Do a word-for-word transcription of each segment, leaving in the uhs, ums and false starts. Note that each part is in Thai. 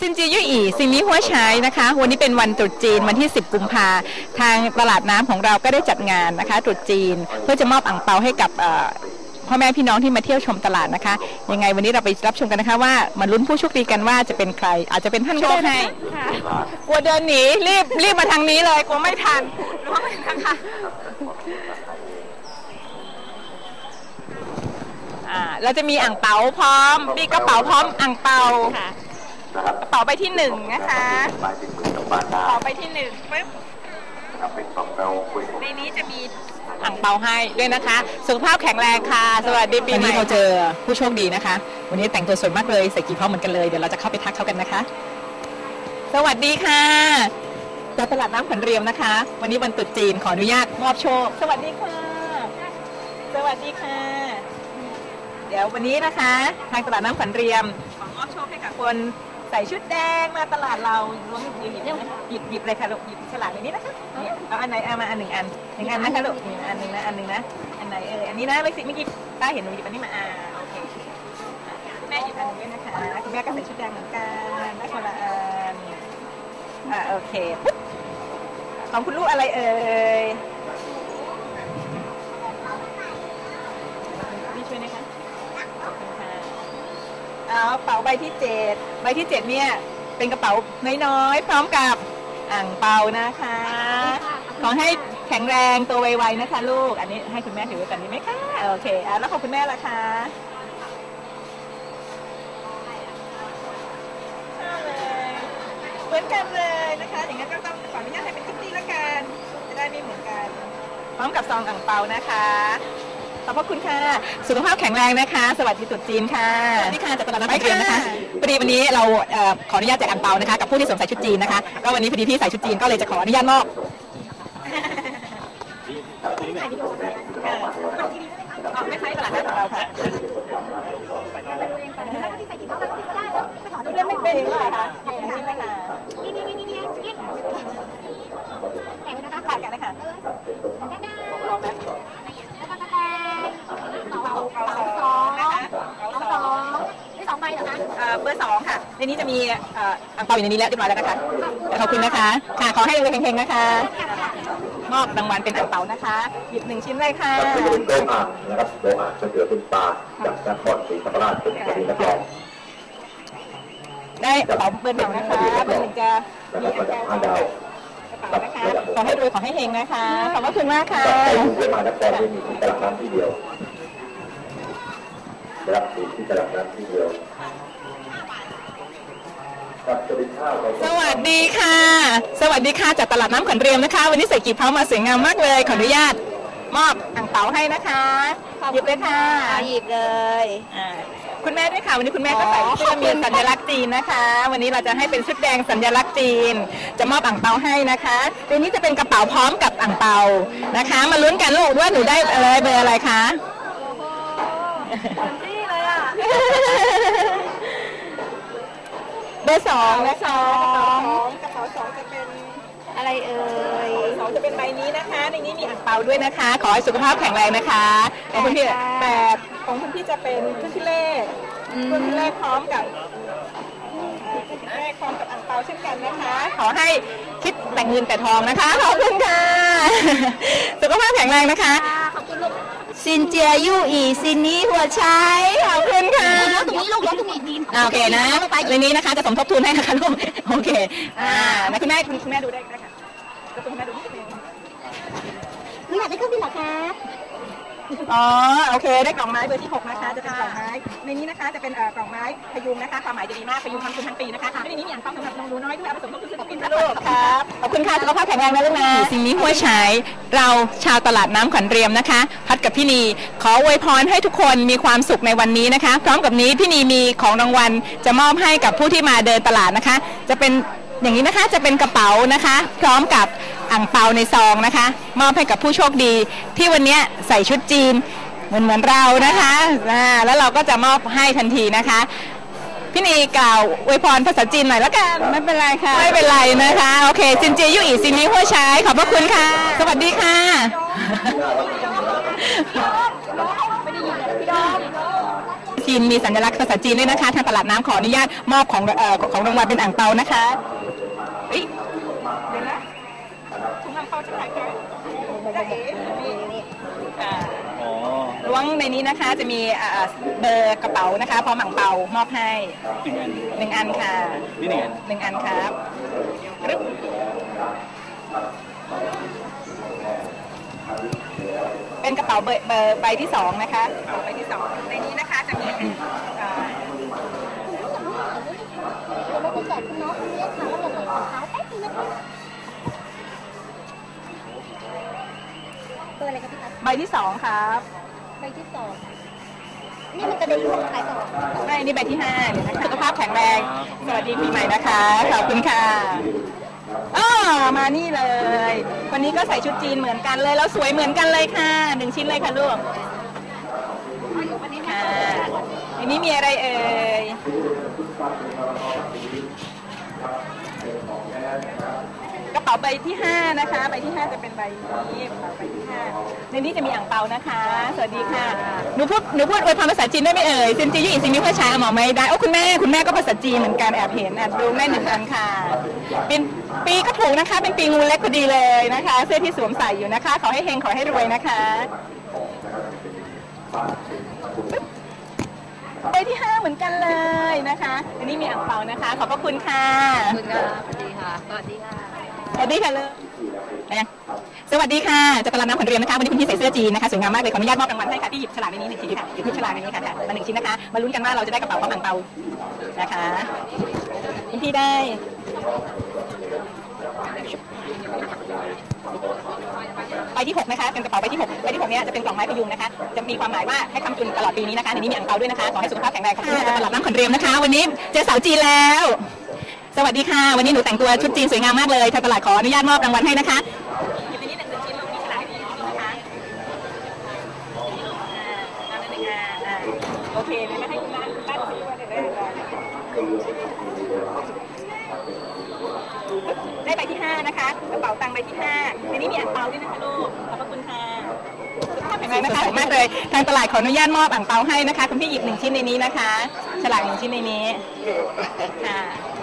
ซินจียุ่ยอีซินนี้หัวใช้นะคะวันนี้เป็นวันตรุษจีนวันที่สิบกุมภาทางตลาดน้ำของเราก็ได้จัดงานนะคะตรุษจีนเพื่อจะมอบอั่งเปาให้กับพ่อแม่พี่น้องที่มาเที่ยวชมตลาดนะคะยังไงวันนี้เราไปรับชมกันนะคะว่ามาลุ้นผู้โชคดีกันว่าจะเป็นใครอาจจะเป็นท่านก็ได้กลัวเดินหนีรีบรีบมาทางนี้เลยกลัวไม่ทันรู้ไหมนะคะอ่าเราจะมีอั่งเปาพร้อมมีกระเป๋าพร้อมอั่งเปาค่ะกระเป๋าใบที่หนึ่งนะคะกระเป๋าใบที่หนึ่งปึ๊บในนี้จะมีอั่งเปาให้ด้วยนะคะสุขภาพแข็งแรงค่ะสวัสดีปีใหม่วันนี้เราเจอผู้โชคดีนะคะวันนี้แต่งตัวสวยมากเลยใส่กี่พร้อมเหมือนกันเลยเดี๋ยวเราจะเข้าไปทักเขากันนะคะสวัสดีค่ะจากตลาดน้ำขวัญเรียมนะคะวันนี้วันตรุษจีนขออนุญาตมอบโชคสวัสดีค่ะสวัสดีค่ะเดี๋ยววันนี้นะคะทางตลาดน้ำขวัญเรียมขอมอบโชคให้กับคนใส่ชุดแดงมาตลาดเราล้วงหยิบหยิบหยิบหยิบเลยค่ะลูกหยิบฉลากในนี้นะคะเอาอันไหนเอามาอันหนึ่งอันหนึ่งอันนะคะลูกอันหนึ่งนะอันหนึ่งนะอันไหนเอออันนี้นะไม่สิเมื่อกี้ป้าเห็นหนูหยิบอันนี้มาอ่าโอเคแม่หยิบอันนี้ด้วยนะคะคุณแม่ก็ใส่ชุดแดงเหมือนกันได้คนละอันอ่าโอเคของคุณลูกอะไรเอ่ยนี่ช่วยนะคะเอากระเป๋าใบที่เจ็ดใบที่เจ็ดเนี่ยเป็นกระเป๋าน้อยๆพร้อมกับอ่างเปานะคะขอให้แข็งแรงตัวไวๆนะคะลูกอันนี้ให้คุณแม่ถือไว้กันดีไหมคะโอเคอ่ะแล้วของคุณแม่ล่ะคะเลยเหมือนกันเลยนะคะอย่างนั้นก็ต้องขออนุญาตให้เป็นชุดนี้ละกันจะได้ไม่เหมือนกันพร้อมกับซองอ่างเปานะคะขอบพระคุณค่ะสุขภาพแข็งแรงนะคะสวัสดีตรุษจีนค่ะสวัสดีค่ะจากตลาดน้ำขวัญเรียมนะคะพอดีวันนี้เราขออนุญาตแจกอั่งเปานะคะกับผู้ที่สวมใส่ชุดจีนนะคะก็วันนี้พอดีพี่ใส่ชุดจีนก็เลยจะขออนุญาตมอบไม่ใช่ตลาดน้ำของเราค่ะดูเรื่องไม่เป็นเลยค่ะใช่ไหมคะนี่นี่นี่นี่นี่แข่งนะคะขาดกันนะคะลองไหมเบอร์สองนะคะเบอร์สองนี่สองใบเหรอคะเบอร์สองค่ะในนี้จะมีอั่งเปาอยู่ในนี้แล้วเรียบร้อยแล้วนะคะขอบคุณนะคะค่ะขอให้รวยเฮงๆนะคะมอบรางวัลเป็นอั่งเปานะคะหยิบหนึ่งชิ้นเลยค่ะโดอ่างนะครับโดอ่างจะเกิดเป็นปลาจากนครศรีธรรมราชเป็นคดีนักร้องได้กระเป๋าเบอร์หนึ่งนะคะเบอร์หนึ่งจะมีอันแก้วกระเป๋านะคะขอให้รวยขอให้เฮงนะคะขอบคุณมากค่ะกรุงเทพมหานครไม่มีที่ตลาดน้ำที่เดียวรับที่ตลาดน้ำที่เดียวสวัสดีค่ะสวัสดีค่ะจากตลาดน้ำขวัญเรียมนะคะวันนี้ใส่กี่เผามาสวยงามมากเลยขออนุญาตมอบอั่งเปาให้นะคะหยิบเลยค่ะหยิบเลยคุณแม่ด้วยค่ะวันนี้คุณแม่ก็ใส่เสื้อมีสัญลักษณ์จีนนะคะวันนี้เราจะให้เป็นชุดแดงสัญลักษณ์จีนจะมอบอั่งเปาให้นะคะในนี้จะเป็นกระเป๋าพร้อมกับอั่งเปานะคะมาลุ้นกันลูกว่าหนูได้อะไรเบอร์อะไรคะนี่เลยอ่ะเบอร์สองนะคะกระเป๋าสองจะเป็นอะไรเอ่ยสองจะเป็นใบนี้นะคะในนี้มีอั่งเปาด้วยนะคะขอให้สุขภาพแข็งแรงนะคะของคุณพี่แปดของคุณพี่จะเป็นเครื่องที่เลขเครื่องที่เลขพร้อมกับเลขพร้อมกับอั่งเปาเช่นกันนะคะขอให้คิดแต่งเงินแต่ทองนะคะขอบคุณค่ะสุขภาพแข็งแรงนะคะขอบคุณลูกซินเจียยู่อีซินนี้หัวใช้ขอบคุณค่ะตรงนี้ลูกตรงนี้ดินโอเคนะในนี้นะคะจะสมทบทุนให้นะคะลูกโอเคอ่าแล้วคุณแม่คุณแม่ดูได้ไหมคะก็คุณแม่ดูนิดนึงคุณอยากได้เครื่องบินเหรอคะอ๋อโอเคได้กล่องไม้เบอร์ที่หกนะคะจะเป็นกล่องไม้ในนี้นะคะจะเป็นกล่องไม้พยุงนะคะความหมายจะดีมากพยุงทำคุณทั้งปีนะคะในนี้มีอั่งเปาสำหรับน้องหนูน้อยด้วยเอาผสมทบทุนกับกินนะลูกครับขอบคุณค่ะสุขภาพแข็งแรงนะลูกนะสิ่งนี้หัวใช้เราชาวตลาดน้ำขวัญเรียมนะคะพัดกับพี่นีขออวยพรให้ทุกคนมีความสุขในวันนี้นะคะพร้อมกับนี้พี่นีมีของรางวัลจะมอบให้กับผู้ที่มาเดินตลาดนะคะจะเป็นอย่างนี้นะคะจะเป็นกระเป๋านะคะพร้อมกับอั่งเปาในซองนะคะมอบให้กับผู้โชคดีที่วันนี้ใส่ชุดจีนเหมือนเหมือนเรานะคะแล้วเราก็จะมอบให้ทันทีนะคะพี่นีกล่าวอวยพรภาษาจีนหน่อยแล้วกันไม่เป็นไรค่ะไม่เป็นไรนะคะโอเคซินเจียยู่อีซินนี้หัวใช้ขอบพระคุณค่ะสวัสดีค่ะจีนมีสัญลักษณ์ภาษาจีนด้วยนะคะทางตลาดน้ำขออนุญาตมอบของเอ่อของรางวัลเป็นอ่างเปานะคะเฮ้ยเดี๋ยวนะถุงอ่างเปาจะขายใครได้เอ๋นี่อ่าล้วงในนี้นะคะจะมีอ่าเบอร์กระเป๋านะคะพร้อมอ่างเปามอบให้หนึ่งอันค่ะนี่หนึ่งอันหนึ่งอันครับเป็นกระเป๋าเบอร์เบอร์ใบที่สองนะคะใบที่สองในนี้นะคะจะมีอ่าเราไปแจกคุณน้องคนนี้ค่ะว่าเราใส่รองเท้าแป๊บนึงนะคะเบอร์อะไรครับพี่คะใบที่สองครับใบที่สองนี่มันจะได้ร่วมขายต่อไม่นี่ใบที่ห้าเดี๋ยวนะคะสุขภาพแข็งแรงสวัสดีปีใหม่นะคะขอบคุณค่ะอ๋อมานี่เลย วันนี้ก็ใส่ชุดจีนเหมือนกันเลยแล้วสวยเหมือนกันเลยค่ะหนึ่งชิ้นเลยค่ะลูกค่ะอันนี้มีอะไรเอ่ยกระเป๋าใบที่ห้านะคะใบที่ห้าจะเป็นใบนี้กระเป๋าใบที่ห้าในนี้จะมีอ่างเปานะคะสวัสดีค่ะหนูพูดหนูพูดอวยพรภาษาจีนได้ไหมเอ่ยซินจียี่อินซิมิเพื่อชายหมอไม่ได้โอ้คุณแม่คุณแม่ก็ภาษาจีนเหมือนกันแอบเห็นแอบดูแม่หนึ่งอันค่ะเป็นปีก็ถูกนะคะเป็นปีงูเล็กพอดีเลยนะคะเสื้อที่สวมใส่อยู่นะคะขอให้เฮงขอให้รวยนะคะใบที่ห้าเหมือนกันเลยนะคะอันนี้มีอ่างเปานะคะขอบพระคุณค่ะขอบคุณค่ะสวัสดีค่ะสวัสดีค่ะสวัสดีค่ะเลยสวัสดีค่ะจากตลาดน้ำขวัญเรียมนะคะวันนี้คุณพี่ใส่เสื้อจีนนะคะสวยงามมากเลยขออนุญาตมอบรางวัลให้ค่ะที่หยิบฉลากในนี้หนึ่งชิ้นค่ะหยิบฉลากในนี้ค่ะมาหนึ่งชิ้นนะคะมาลุ้นกันว่าเราจะได้กระเป๋าพร้อมอ่างเปานะคะคุณพี่ได้ใบที่หกนะคะเป็นกระเป๋าใบที่หกใบที่หกเนี้ยจะเป็นกล่องไม้พยุงนะคะจะมีความหมายว่าให้คำจุนตลอดปีนี้นะคะในนี้มีอ่างเปาด้วยนะคะขอให้สุขภาพแข็งแรงขอบคุณจากตลาดน้ำขวัญเรียมนะคะวันนี้เจอสาวจีนแล้วสวัสดีค่ะวันนี้หนูแต่งตัวชุดจีนสวยงามมากเลยทางตลาดขออนุญาตมอบรางวัลให้นะคะหยิบไปนิดหนึ่งชิ้นลงมีฉลากให้ดีนะคะอ่าหนึ่งอ่าโอเคเลยนะให้คุณน้าคุณป้าดูว่าจะได้ได้ใบที่ห้านะคะกระเป๋าตังค์ใบที่ห้าในนี้มีอ่างเปาด้วยนะคะลูกขอบพระคุณค่ะสุขภาพแข็งแรงนะคะมากเลยทางตลาดขออนุญาตมอบอ่างเปาให้นะคะคุณพี่หยิบหนึ่งชิ้นในนี้นะคะฉลากหนึ่งชิ้นในนี้ค่ะ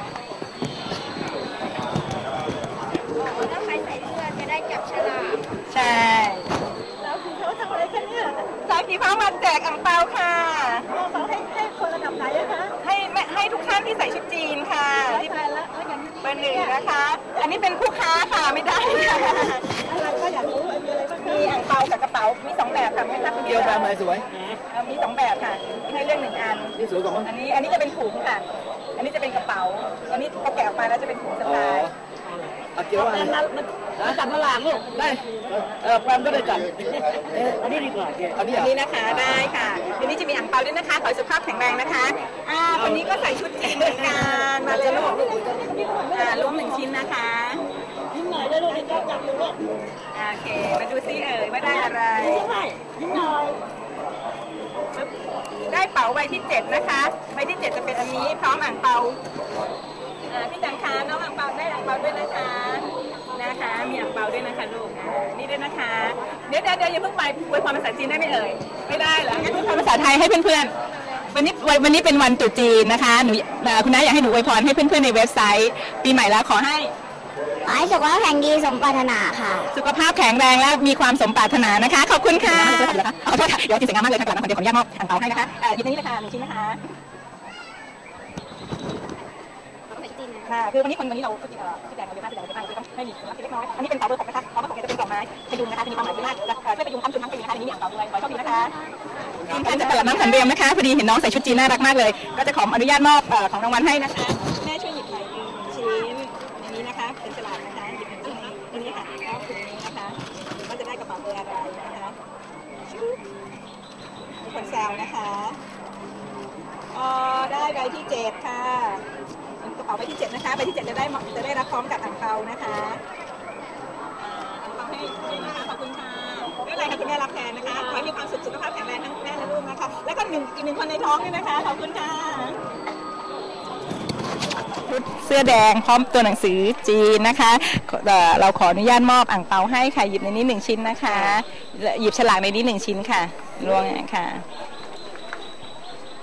ต้องใครใส่เสื้อจะได้จับฉลากใช่แล้วคือเขาทำอะไรกันเนี่ยสายสีฟ้ามาแจกอ่างเปาค่ะเขาให้ให้คนระดับไหนนะคะให้ให้ทุกท่านที่ใส่ชุดจีนค่ะที่เป็นละเบอร์หนึ่งนะคะ อันนี้เป็นผู้ค้าค่ะไม่ได้ค่ะเราก็อยากรู้มีอะไรบ้างมีอ่างเปากับกระเป๋ามีสองแบบค่ะไม่ทราบคุณเดียวแบบไหนสวยมีสองแบบค่ะให้เลือกหนึ่งอันนี่สวยกว่าอันนี้อันนี้จะเป็นถุงค่ะอันนี้จะเป็นกระเป๋าอันนี้พอแกะออกมาแล้วจะเป็นถุงสะพายเอาเกี่ยวอะไรนะจัดมาลางลูกได้เออแฟนก็ได้จัดอันนี้ดีกว่าอันนี้อันนี้นะคะได้ค่ะเดี๋ยวนี้จะมีอ่างเปาด้วยนะคะขอสุขภาพแข็งแรงนะคะอ่าคนนี้ก็ใส่ชุดจีนเหมือนกันมาเลยลูกอ่ารวมหนึ่งชิ้นนะคะยิ้มหน่อยได้ลูกจับจับดูลูกโอเคมาดูซิเอ่ยว่าได้อะไรยิ้มหน่อยได้เป๋าใบที่เจ็ดนะคะใบที่เจ็ดจะเป็นอันนี้พร้อมอ่างเปาพี่จังคะน้องอ่างเปาได้อ่างเปาด้วยนะคะนะคะมีอ่างเปาด้วยนะคะลูกนี่ด้วยนะคะเดี๋ยวเดี๋ยวเดี๋ยวอย่าเพิ่งไปอวยพรภาษาจีนได้ไหมเอ่ยไม่ได้เหรองั้นอวยพรภาษาไทยให้เพื่อนๆวันนี้วันนี้เป็นวันตรุษจีนนะคะหนูคุณน้าอยากให้หนูอวยพรให้เพื่อนๆในเว็บไซต์ปีใหม่แล้วขอให้ขอให้สุขภาพแข็งดีสมปรารถนาค่ะสุขภาพแข็งแรงและมีความสมปรารถนานะคะขอบคุณค่ะขอโทษค่ะเดี๋ยวจีนสวยงามมากเลยทางตลาดน้ำขวัญเรียมขออนุญาตมอบอ่างเปาให้นะคะหยิบในนี้เลยค่ะหนึ่งชิ้นนะคะค่ะคือวันนี้คนวันนี้เราที่ที่แจกเราเยอะมากที่แจกเราเยอะมากต้องให้มีส่วนเล็กน้อยอันนี้เป็นเป๋าเบอร์หกนะคะเป๋าเบอร์หกจะเป็นกล่องไม้พยุงนะคะจะมีความหมายดีมากช่วยพยุงทั้งชุดทั้งปีนะคะในนี้มีอ่างเปาด้วยขอโชคดีนะคะทีมงานจากตลาดน้ำขวัญเรียมนะคะพอดีเห็นน้องใส่ชุดจีนน่ารักมากเลยก็จะขออนุญาตมอบของรางวัลให้นะคะแม่ช่วยหยิบหน่อยหนึ่งชิ้นในนี้นะคะเป็นฉลากนะคะหยิบหนึ่งชิ้นในนี้ค่ะแล้วถุงนี้นะคะว่าจะได้กระเป๋าเบอร์อะไรนะคะมีคนแซวนะคะอ๋อได้ใบที่เจ็ดค่ะกระเป๋าใบที่เจ็ดนะคะใบที่เจ็ดจะได้จะได้รับพร้อมกับอ่างเปานะคะอ่างเปาให้นะคะขอบคุณค่ะไม่เป็นไรค่ะคุณแม่รับแทนนะคะขอให้มีความสุขสุขภาพแข็งแรงทั้งแม่และลูกนะคะแล้วก็หนึ่งอีกหนึ่งคนในท้องด้วยนะคะขอบคุณค่ะเสื้อแดงพร้อมตัวหนังสือจีนนะคะเราขออนุญาตมอบอ่างเปาให้ค่ะหยิบในนี้หนึ่งชิ้นนะคะหยิบฉลากในนี้หนึ่งชิ้นค่ะรวงค่ะ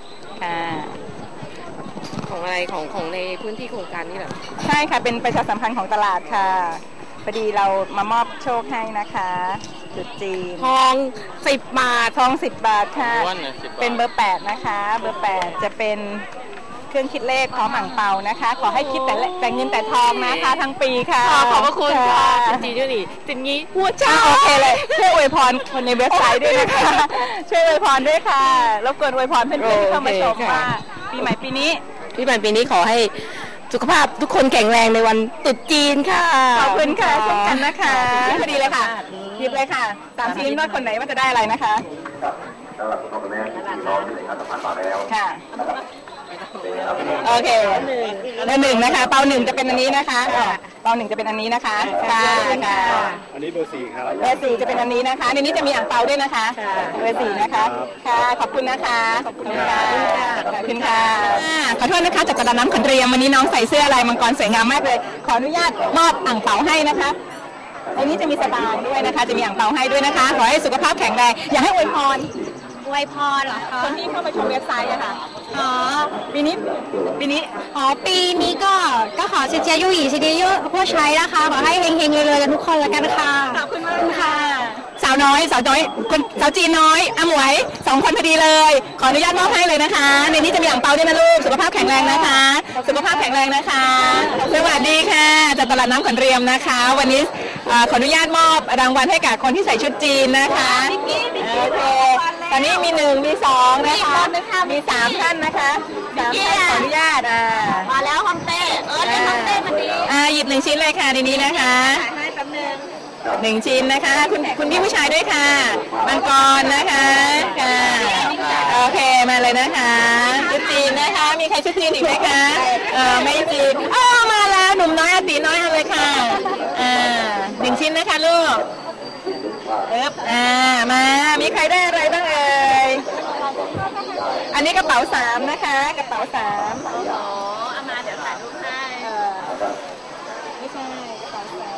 ค่ะของอะไรของของในพื้นที่โครงการนี่เหรอใช่ค่ะเป็นประชาสัมพันธ์ของตลาดค่ะพอดีเรามามอบโชคให้นะคะจุดจีนทองสิบบาททองสิบบาทค่ะเป็นเบอร์แปดนะคะเบอร์แปดจะเป็นเครื่องคิดเลขพร้อมอ่างเปานะคะ ขอให้คิดแต่แต่เงินแต่ทองนะคะทั้งปีค่ะขอขอบพระคุณค่ะจีด้วยนี่จินงี้หัวใจโอเคเลยช่วยอวยพรคนในเว็บไซต์ด้วยนะคะช่วยอวยพรด้วยค่ะรบกวนอวยพรเพื่อนๆที่เข้ามาชมว่าปีใหม่ปีนี้พี่ใหม่ปีนี้ขอให้สุขภาพทุกคนแข็งแรงในวันตรุษจีนค่ะขอบคุณค่ะเช่นกันนะคะพอดีเลยค่ะหยิบเลยค่ะตามชิ้นว่าคนไหนว่าจะได้อะไรนะคะสำหรับคุณพ่อคุณแม่ที่รออยู่ในงานสัมพันธ์มาแล้วค่ะโอเคเบอร์หนึ่งนะคะเปาหนึ่งจะเป็นอันนี้นะคะเปาหนึ่งจะเป็นอันนี้นะคะค่ะค่ะอันนี้เบอร์สี่ครับเบอร์สี่จะเป็นอันนี้นะคะในนี้จะมีอ่างเปาด้วยนะคะเบอร์สี่นะคะค่ะขอบคุณนะคะขอบคุณค่ะขอบคุณค่ะขอโทษนะคะจากกระดานน้ำขันเรียมวันนี้น้องใส่เสื้อลายมังกรสวยงามมากเลยขออนุญาตมอบอ่างเปาให้นะคะอันนี้จะมีสตางค์ด้วยนะคะจะมีอ่างเปาให้ด้วยนะคะขอให้สุขภาพแข็งแรงอยากให้อวยพรอวยพรเหรอคะคนที่เข้ามาชมเว็บไซต์อะค่ะอ๋อปีนี้ปีนี้อ๋อปีนี้ก็ก็ขอเชียร์ยุ่ยเชียร์ยุ่ยผู้ใช้นะคะขอให้เฮงๆเลยๆกันทุกคนแล้วกันค่ะขอบคุณมากค่ะ สาวน้อยสาวน้อยคนสาวจีนน้อยอาหมวยสองคนพอดีเลย ขออนุญาตมอบให้เลยนะคะในนี้จะมีอ่างเปาด้วยนะลูกสุขภาพแข็งแรงนะคะ สุขภาพแข็งแรงนะคะสวัสดีค่ะจากตลาดน้ำขอนเรียมนะคะ วันนี้ขออนุญาตมอบรางวัลให้กับคนที่ใส่ชุดจีนนะคะโอเคตอนนี้มีหนึ่งมีสองนะคะมีสามท่านนะคะสามท่านขออนุญาตอ่ามาแล้วฮ่องเต้เออเนี่ยฮ่องเต้มันดีอ่าหยิบหนึ่งชิ้นเลยค่ะในนี้นะคะให้แป๊บนึงหนึ่งชิ้นนะคะ คุณคุณพี่ผู้ชายด้วยค่ะมังกรนะคะค่ะโอเคมาเลยนะคะชุดจีนนะคะ มีใครชุดจีนอีกไหมคะเออไม่จีนอ๋อมาแล้วหนุ่มน้อยอาตีน้อยเอาเลยค่ะอ่าหนึ่งชิ้นนะคะลูกเอ๊บอ่ามามีใครได้อะไรบ้างเอ่ยอันนี้กระเป๋าสามนะคะกระเป๋าสามอ๋อเอามาเดี๋ยวถ่ายรูปให้เออไม่ใช่กระเป๋าสาม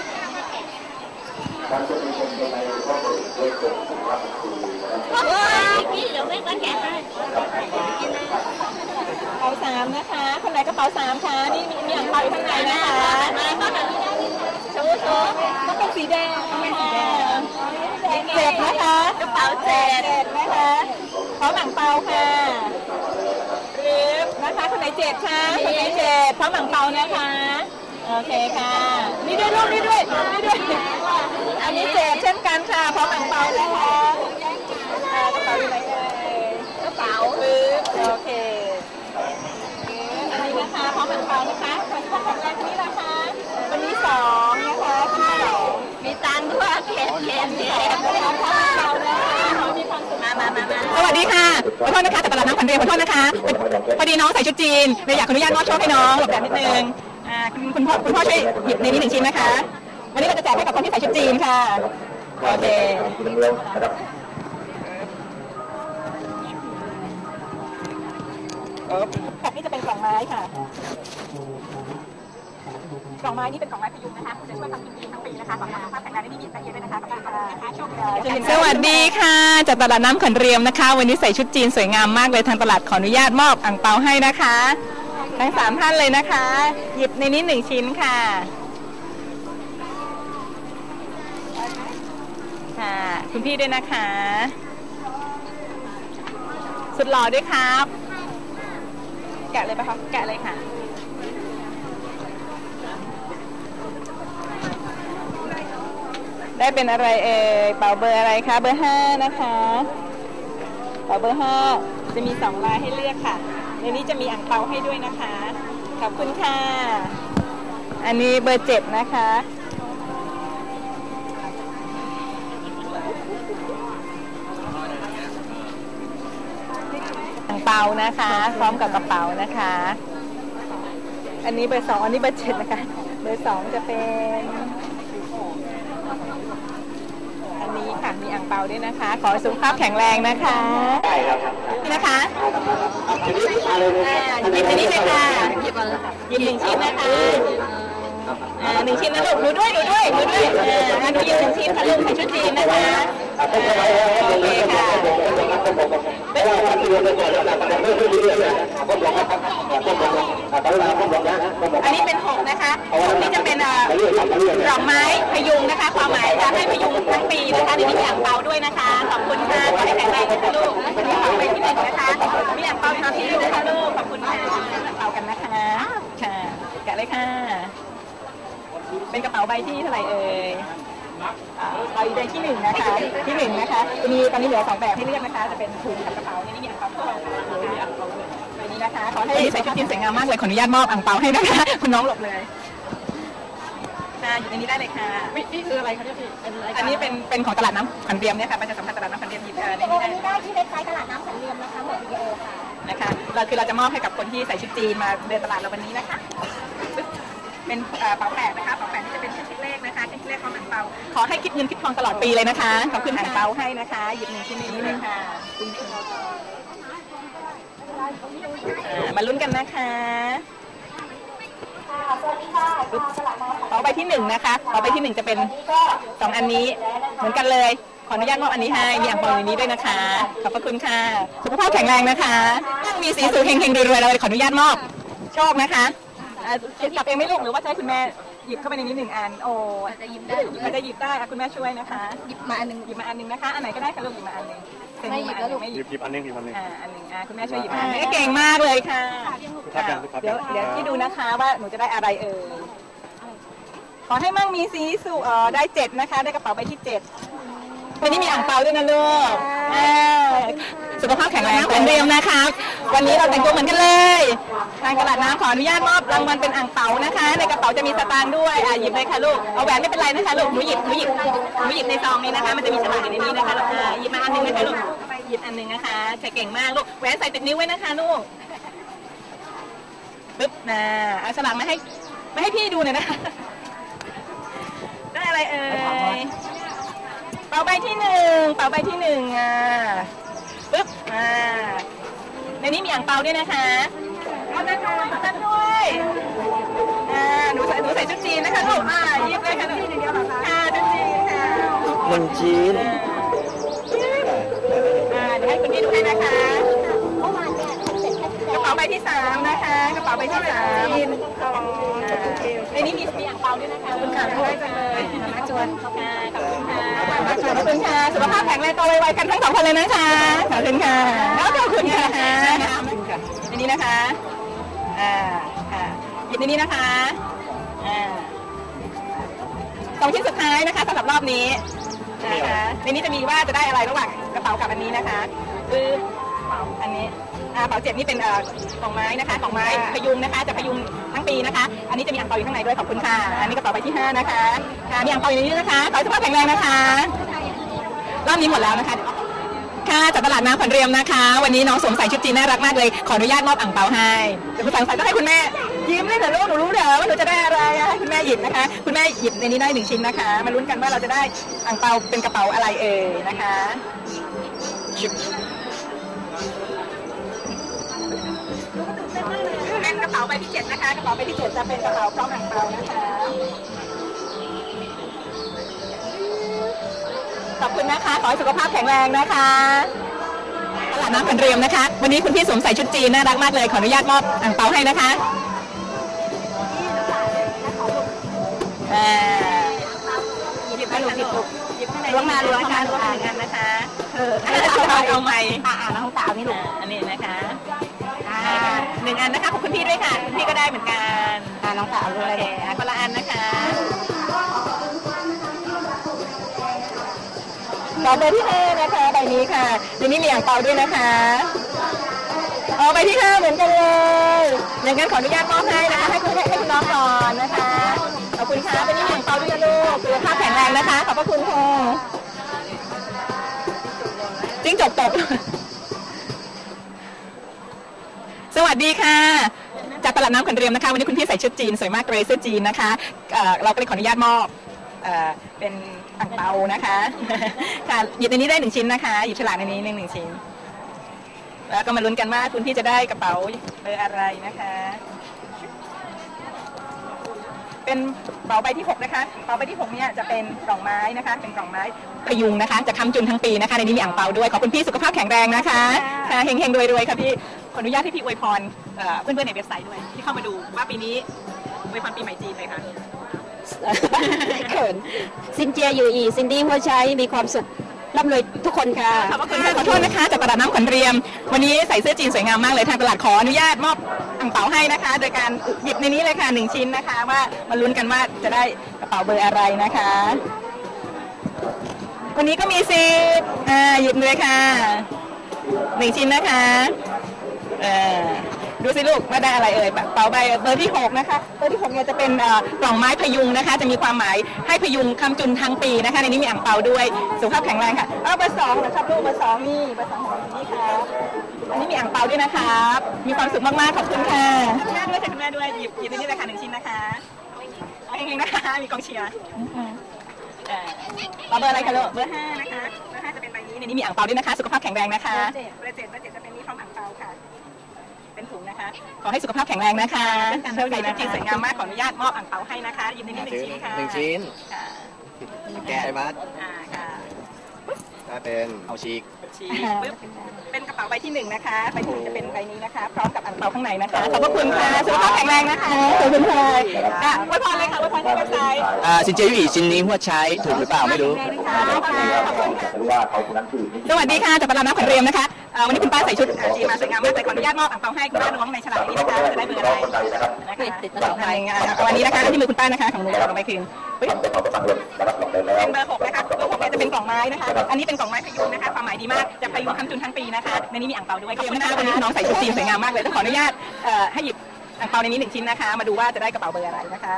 เฮ้ยพี่เดี๋ยวไม่กันแกะให้กระเป๋าสามนะคะ คนไหนกระเป๋าสามคะนี่มีมีอ่างเปาอยู่ข้างในนะคะมาก็แบบนี้ได้โชว์โชว์ต้องเป็นสีแดงค่ะเจ็ดนะคะกระเป๋าเจ็ดเจ็ดนะคะพร้อมอ่างเปาค่ะรึบนะคะคนไหนเจ็ดคะคนไหนเจ็ดพร้อมอ่างเปานะคะโอเคค่ะนี่ด้วยลูกนี่ด้วยนี่ด้วยอันนี้เจ็ดเช่นกันค่ะพร้อมอ่างเปานะคะอ่ากระเป๋าอยู่ไหนเอ่ยกระเป๋ารึบโอเคอันนี้นะคะพร้อมอ่างเปานะคะขอให้แข็งแรงคนนี้นะคะวันนี้สองนะคะคนที่สองมีตังค์ด้วยเข็มเข็มเข็ม มามามามาสวัสดีค่ะขอโทษนะคะจากตลาดน้ำขวัญเรียนขอโทษนะคะพอดีน้องใส่ชุดจีนเลยอยากขออนุญาตมอบโชคให้น้องหลบแดดนิดนึงอ่าคุณคุณพ่อคุณพ่อช่วยหยิบในนี้หนึ่งชิ้นนะคะวันนี้เราจะแจกให้กับคนที่ใส่ชุดจีนค่ะโอเคคุณเมืองนะครับแบบนี้จะเป็นกล่องไม้ค่ะกล่องไม้นี่เป็นกล่องไม้พยุงนะคะจะช่วยทำกินดีทั้งปีนะคะขอให้สุขภาพแข็งแรงได้มีใจเย็นด้วยนะคะขอบคุณค่ะโชคดีสวัสดีค่ะจากตลาดน้ำขอนเรียมนะคะ วันนี้ใส่ชุดจีนสวยงามมากเลยทางตลาดขออนุญาตมอบอ่างเปาให้นะคะทั้งสามท่านเลยนะคะ หยิบในนี้หนึ่งชิ้นค่ะค่ะคุณพี่ด้วยนะคะสุดหล่อด้วยครับแกะเลยปะคะแกะเลยค่ะได้เป็นอะไรเอ่ยเป๋าเบอร์อะไรคะเบอร์ห้านะคะเป๋าเบอร์ห้าจะมีสองลายให้เลือกค่ะในนี้จะมีอ่างเปาให้ด้วยนะคะขอบคุณค่ะอันนี้เบอร์เจ็ดนะคะอ่างเปานะคะพร้อมกับกระเป๋านะคะอันนี้เบอร์สองอันนี้เบอร์เจ็ดนะคะเบอร์สองจะเป็นอันนี้ค่ะมีอ่างเปาด้วยนะคะขอสุขภาพแข็งแรงนะคะนี่นะคะหยิบอันนี้เลยค่ะหยิบหนึ่งชิ้นนะคะอ่าหนึ่งชิ้นนะลูกหนูด้วยหนูด้วยหนูด้วยอ่างั้นหนูหยิบหนึ่งชิ้นค่ะลูกใส่ชุดจีนนะคะโอเคค่ะอันนี้เป็นหกนะคะหกนี่จะเป็นดอกไม้พยุงนะคะความหมายจะให้พยุงทั้งปีนะคะในนี้มีอ่างเปาด้วยนะคะขอบคุณค่ะขอให้แข็งแรงนะคะลูกมีอ่างเปาไปที่หนึ่งนะคะมีอ่างเปาทำที่นะคะลูกขอบคุณค่ะเปากันนะคะค่ะแกะเลยค่ะเป็นกระเป๋าใบที่เท่าไหร่เอ่ยใบใบที่หนึ่งนะคะที่หนึ่งนะคะมีตอนนี้เหลือสองแบบให้เลือกนะคะจะเป็นถุงกับกระเป๋านี่มีอ่างเปาด้วยมีอ่างเปาด้วยใบนี้นะคะขอให้ใส่ชุดจีนสวยงามมากเลยขออนุญาตมอบอ่างเปาให้นะคะคุณน้องหลบเลยค่ะอยู่ในนี้ได้เลยค่ะนี่คืออะไรคะพี่อันนี้เป็นเป็นของตลาดน้ำขันเรียมเนี่ยค่ะประชาสัมพันธ์ตลาดน้ำขันเรียมหยิบในนี้ได้ได้ที่เว็บไซต์ตลาดน้ำขันเรียมนะคะหมดวิดีโอค่ะนะคะเราคือเราจะมอบให้กับคนที่ใส่ชุดจีนมาเดินตลาดเราวันนี้นะคะเป็นเป๋าแปดนะคะเป๋าแปดที่จะเป็นชิ้นเลขนะคะชิ้นเลขของอ่างเปาขอให้คิดเงินคิดทองตลอดปีเลยนะคะขอบคุณอ่างเปาให้นะคะหยิบหนึ่งชิ้นนี้เลยค่ะมาลุ้นกันนะคะเป๋าใบที่หนึ่งนะคะเป๋าใบที่หนึ่งจะเป็นสองอันนี้เหมือนกันเลยขออนุญาตมอบอันนี้ให้มีอ่างเปาในนี้ด้วยนะคะขอบพระคุณค่ะสุขภาพแข็งแรงนะคะมีสีสูงเฮงๆรวยๆเราขออนุญาตมอบโชคนะคะจับเองไม่ลูกหรือว่าจะให้คุณแม่หยิบเข้าไปในนี้หนึ่งอันโอ้จะหยิบได้มันจะหยิบได้คุณแม่ช่วยนะคะหยิบมาอันหนึ่งหยิบมาอันหนึ่งนะคะอันไหนก็ได้ค่ะลูกหยิบมาอันหนึ่งไม่หยิบแล้วลูกไม่หยิบหยิบอันนึงหยิบอันนึงอ่าอันหนึ่งอ่าคุณแม่ช่วยหยิบมาอันนึงเก่งมากเลยค่ะเดี๋ยวเดี๋ยวที่ดูนะคะว่าหนูจะได้อะไรเอ่ยขอให้มั่งมีสีสุเอ่อได้เจ็ดนะคะได้กระเป๋าใบที่เจ็ดวันนี้มีอ่างเปาด้วยนะลูกสุขภาพแข็งแรงเหมือนเดิมนะคะวันนี้เราแต่งตัวเหมือนกันเลยทางตลาดน้ำขออนุญาตมอบรางวัลเป็นอ่างเปานะคะในกระเป๋าจะมีสตางค์ด้วยอ่ะหยิบเลยค่ะลูกเอาแหวนไม่เป็นไรนะคะลูกหนูหยิบหนูหยิบหนูหยิบในซองนี้นะคะมันจะมีฉลากอยู่ในนี้นะคะลูกหยิบมาอันนึงนะคะลูกหยิบอันนึงนะคะเก่งมากลูกแหวนใส่ติดนิ้วไว้นะคะลูกปึ๊บนะเอาฉลากมาให้มาให้พี่ดูหน่อยนะได้อะไรเอ่ยเป๋าใบที่หนึ่งเป๋าใบที่หนึ่งอ่ะปึ๊บอ่าในนี้มีอ่างเปาด้วยนะคะเอานะคะท่านด้วยอ่าหนูใส่หนูใส่ชุดจีนนะคะลูกอ่ายิบเลยค่ะชุดจีนเดียวเหรอคะค่ะชุดจีนค่ะมันจีนอ่าเดี๋ยวให้คุณพี่ดูให้นะคะกระเป๋าใบที่สามนะคะกระเป๋าใบที่สามในนี้มีมีอ่างเปาด้วยนะคะคุณค่ะด้วยจังเลยมาชวนขอบคุณค่ะขอบคุณค่ะสุขภาพแข็งแรงโตไวๆกันทั้งสองคนเลยนะคะขอบคุณค่ะแล้วขอบคุณค่ะในนี้นะคะอ่าค่ะหยิบในนี้นะคะอ่าสองชิ้นสุดท้ายนะคะสำหรับรอบนี้นะคะในนี้จะมีว่าจะได้อะไรระหว่างกระเป๋ากับอันนี้นะคะคืออันนี้อ่าเป๋าเจ็ดนี่เป็นเอ่อของไม้นะคะของไม้พยุงนะคะจะพยุงทั้งปีนะคะอันนี้จะมีอ่างเปาอยู่ข้างในด้วยขอบคุณค่ะอันนี้กระเป๋าใบที่ห้านะคะค่ะมีอ่างเปาอยู่ในนี้นะคะขอให้สุขภาพแข็งแรงนะคะรอบนี้หมดแล้วนะคะค่ะจากตลาดน้ำขวัญเรียมนะคะวันนี้น้องสวมใส่ชุดจีนน่ารักมากเลยขออนุญาตมอบอ่างเปาให้เดี๋ยวคุณสังสรรค์ก็ให้คุณแม่ยิ้มเลยเหรอลูกหนูรู้เหรอว่าหนูจะได้อะไรให้คุณแม่หยิบนะคะคุณแม่หยิบในนี้ได้หนึ่งชิ้นนะคะมาลุ้นกันว่าเราจะได้อ่างเปาเป็นกระเป๋าอะไรเอ่ยนะคะเป็นกระเป๋าใบที่เจ็ดนะคะกระเป๋าใบที่เจ็ดจะเป็นกระเป๋าพร้อมอ่างเปานะคะขอบคุณนะคะขอให้สุขภาพแข็งแรงนะคะตลาดน้ำขวัญเรียมนะคะวันนี้คุณพี่สวมใส่ชุดจีนน่ารักมากเลยขออนุญาตมอบอ่างเปาให้นะคะหยิบมาหยิบหยิบข้างในล้วงมาล้วงมาล้วงหนึ่งอันนะคะเออเอาใหม่อ่าน้องสาวนี่ลูกอันนี้นะคะหนึ่งอันนะคะขอบคุณพี่ด้วยค่ะคุณพี่ก็ได้เหมือนกันอ่าน้องสาวด้วยคนละอันนะคะต่อไปที่ห้านะคะใบนี้ค่ะใบนี้มีอ่างเปาด้วยนะคะอ๋อใบที่ห้าเหมือนกันเลยอย่างนั้นขออนุญาตมอบให้นะคะให้คุณให้คุณน้องก่อนนะคะขอบคุณค่ะใบนี้มีอ่างเปาด้วยนะลูกสุขภาพแข็งแรงนะคะขอบพระคุณค่ะจิ้งจกตกสวัสดีค่ะจากตลาดน้ำขวัญเรียมนะคะวันนี้คุณพี่ใส่ชุดจีนสวยมากเลยเสื้อจีนนะคะเราก็เลยขออนุญาตมอบเป็นอ่างเปานะคะค่ะหยิบในนี้ได้หนึ่งชิ้นนะคะหยิบฉลากในนี้หนึ่งหนึ่งชิ้นแล้วก็มาลุ้นกันว่าคุณพี่จะได้กระเป๋าเบอร์อะไรนะคะเป็นกระเป๋าใบที่หกนะคะกระเป๋าใบที่หกเนี่ยจะเป็นกล่องไม้นะคะเป็นกล่องไม้พยุงนะคะจะค้ำจุนทั้งปีนะคะในนี้มีอ่างเปาด้วยขอบคุณพี่สุขภาพแข็งแรงนะคะค่ะเฮงๆรวยๆค่ะพี่ขออนุญาตที่พี่อวยพรเพื่อนๆในเว็บไซต์ด้วยที่เข้ามาดูว่าปีนี้อวยพรปีใหม่จีนเลยค่ะเขินซินเจียอยู่อีซินดี้หัวใช้มีความสุขร่ำรวยทุกคนค่ะขอบคุณค่ะขอโทษนะคะจากตลาดน้ำขวัญเรียมวันนี้ใส่เสื้อจีนสวยงามมากเลยทางตลาดขออนุญาตมอบอ่างเปาให้นะคะ โดยการหยิบในนี้เลยค่ะหนึ่งชิ้นนะคะว่ามาลุ้นกันว่าจะได้กระเป๋าเบอร์อะไรนะคะวันนี้ก็มีสิทธิ์อ่าหยิบเลยค่ะหนึ่งชิ้นนะคะเอ่อดูสิลูกว่าได้อะไรเอ่ยกระเป๋าใบเบอร์ที่หกนะคะเบอร์ที่หกเนี่ยจะเป็นกล่องไม้พยุงนะคะจะมีความหมายให้พยุงค้ำจุนทั้งปีนะคะในนี้มีอ่างเปาด้วยสุขภาพแข็งแรงค่ะเออเบอร์สองนะครับลูกเบอร์สองนี่เบอร์สองของนี่ค่ะอันนี้มีอ่างเปาด้วยนะครับมีความสุขมากๆขอบคุณค่ะคุณแม่ด้วยค่ะคุณแม่ด้วยหยิบหยิบในนี้เลยค่ะหนึ่งชิ้นนะคะเอาเองๆนะคะมีกองเชียร์ต่อเบอร์อะไรคะลูกเบอร์ห้านะคะเบอร์ห้าจะเป็นใบนี้ในนี้มีอ่างเปาด้วยนะคะสุขภาพแข็งแรงนะคะเบอร์เจ็ดเบอร์เจ็ดจะเป็นนี้พร้อมอ่างเปาค่ะเป็นถุงนะคะขอให้สุขภาพแข็งแรงนะคะโชคดีนะจีนสวยงามมากขออนุญาตมอบอ่างเปาให้นะคะยินดีหนึ่งชิ้นค่ะหนึ่งชิ้นแกะไอ้บัสอ่าค่ะได้เป็นเอาชีกชีปึ๊บเป็นกระเป๋าใบที่หนึ่งนะคะใบที่หนึ่งจะเป็นใบนี้นะคะพร้อมกับอ่างเปาข้างในนะคะขอบพระคุณค่ะสุขภาพแข็งแรงนะคะขอบคุณค่ะอ่ะอวยพรเลยค่ะอวยพรที่เว็บไซต์อ่าซินเจียยู่อีซินนี้หัวใช้ถูกหรือเปล่าไม่รู้สวัสดีค่ะจากตลาดน้ำขวัญเรียมนะคะวันนี้คุณป้าใส่ชุดจีนมาสวยงามมากเลยขออนุญาตมอบอ่างเปาให้คุณป้าล้วงในฉลากนี้นะคะจะได้เบอร์อะไรนะคะติดต่อไปวันนี้นะคะที่มือคุณป้านะคะของหนูเอาไปคืนเป็นเบอร์หกนะคะเบอร์หกเนี่ยจะเป็นกล่องไม้นะคะอันนี้เป็นกล่องไม้พยุงนะคะความหมายดีมากจะพยุงค้ำจุนทั้งปีนะคะในนี้มีอ่างเปาด้วยขอบคุณนะคะวันนี้น้องใส่ชุดจีนสวยงามมากเลยต้องขออนุญาตให้หยิบอ่างเปาในนี้หนึ่งชิ้นนะคะมาดูว่าจะได้กระเป๋าเบอร์อะไรนะคะ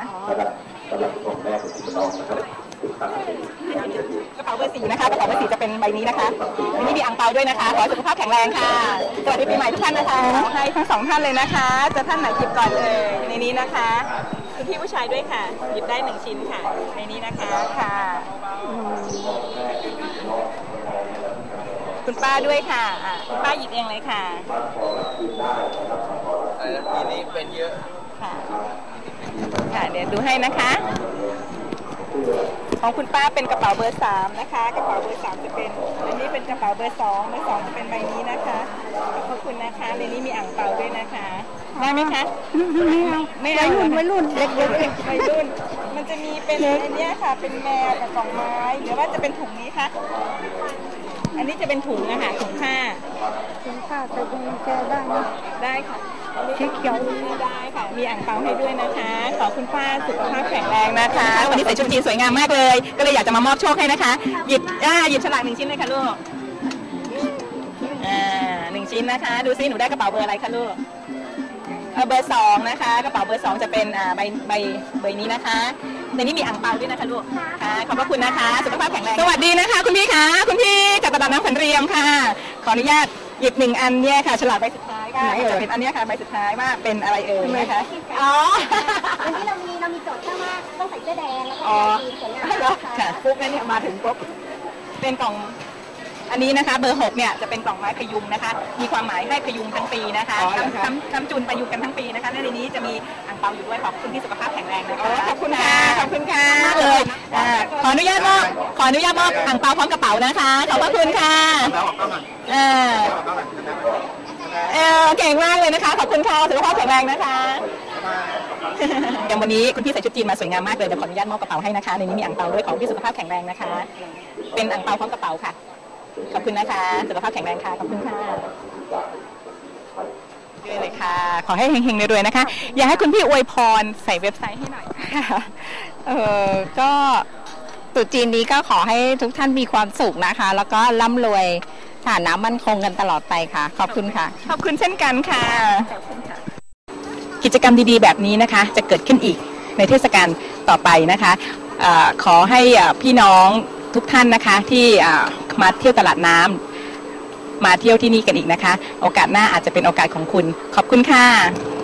กระเป๋าเบอร์สี่นะคะกระเป๋าเบอร์สี่จะเป็นใบนี้นะคะในนี้มีอ่างเปาด้วยนะคะขอสุขภาพแข็งแรงค่ะสวัสดีปีใหม่ทุกท่านนะคะให้ทั้งสองท่านเลยนะคะจะท่านไหนหยิบก่อนเลยในนี้นะคะคุณพี่ผู้ชายด้วยค่ะหยิบได้หนึ่งชิ้นค่ะในนี้นะคะค่ะคุณป้าด้วยค่ะคุณป้าหยิบเองเลยค่ะทีนี้เป็นเยอะค่ะค่ะเดี๋ยวดูให้นะคะของคุณป้าเป็นกระเป๋าเบอร์สามนะคะกระเป๋าเบอร์สามจะเป็นอันนี้เป็นกระเป๋าเบอร์สองเบอร์สองจะเป็นใบนี้นะคะขอบคุณนะคะในนี้มีอ่างเปาด้วยนะคะได้ไหมคะไม่เอาไม่เอาวัยรุ่นเล็กๆวัยรุ่นมันจะมีเป็นอันนี้ค่ะเป็นแมวกับกล่องไม้หรือว่าจะเป็นถุงนี้คะอันนี้จะเป็นถุงนะคะถุงผ้าถุงผ้าจะเป็นแกได้ไหมได้ค่ะสีเขียวได้ค่ะมีอ่างเปาให้ด้วยนะคะขอคุณป้าสุขภาพแข็งแรงนะคะวันนี้ใส่ชุดจีนสวยงามมากเลยก็เลยอยากจะมามอบโชคให้นะคะหยิบอ่าหยิบฉลากหนึ่งชิ้นเลยค่ะลูกอ่าหนึ่งชิ้นนะคะดูซิหนูได้กระเป๋าเบอร์อะไรคะลูกเบอร์สองนะคะกระเป๋าเบอร์สองจะเป็นอ่าใบใบใบนี้นะคะในนี้มีอ่างเปาด้วยนะคะลูกค่ะขอบพระคุณนะคะสุขภาพแข็งแรงสวัสดีนะคะคุณพี่คะคุณพี่จากตลาดน้ำขวัญเรียมค่ะขออนุญาตหยิบหนึ่งอันเนี่ยค่ะฉลากใบสุดท้ายค่ะจะเป็นอันนี้ค่ะใบสุดท้ายว่าเป็นอะไรเอ่ยนะคะอ๋อวันนี้เรามีเรามีโจทย์แค่ว่าต้องใส่เสื้อแดงแล้วก็มีสวยงามค่ะปุ๊บเนี่ยมาถึงปุ๊บเป็นกล่องอันนี้นะคะเบอร์หกเนี่ยจะเป็นกล่องไม้พยุงนะคะมีความหมายให้พยุงทั้งปีนะคะค้ำค้ำจุนพยุงกันทั้งปีนะคะและในนี้จะมีอ่างเปาอยู่ด้วยขอบคุณที่สุขภาพแข็งแรงนะคะขอบคุณค่ะขอบคุณค่ะเลยขออนุญาตมอบขออนุญาตมอบอ่างเปาพร้อมกระเป๋านะคะขอบพระคุณค่ะเออเออเก่งมากเลยนะคะขอบคุณค่ะสุขภาพแข็งแรงนะคะเดี๋ยววันนี้คุณพี่ใส่ชุดจีนมาสวยงามมากเลยเดี๋ยวขออนุญาตมอบกระเป๋าให้นะคะในนี้มีอ่างเปาด้วยของพี่สุขภาพแข็งแรงนะคะเป็นอ่างเปาพร้อมกระเป๋าค่ะขอบคุณนะคะสุขภาพแข็งแรงค่ะขอบคุณค่ะด้วยเลยค่ะขอให้เฮงๆรวยๆนะคะอยากให้คุณพี่อวยพรใส่เว็บไซต์ให้หน่อยเออก็ตรุษจีนนี้ก็ขอให้ทุกท่านมีความสุขนะคะแล้วก็ร่ำรวยฐานะมั่นคงกันตลอดไปค่ะขอบคุณค่ะขอบคุณเช่นกันค่ะกิจกรรมดีๆแบบนี้นะคะจะเกิดขึ้นอีกในเทศกาลต่อไปนะคะขอให้พี่น้องทุกท่านนะคะที่มาเที่ยวตลาดน้ำมาเที่ยวที่นี่กันอีกนะคะโอกาสหน้าอาจจะเป็นโอกาสของคุณขอบคุณค่ะ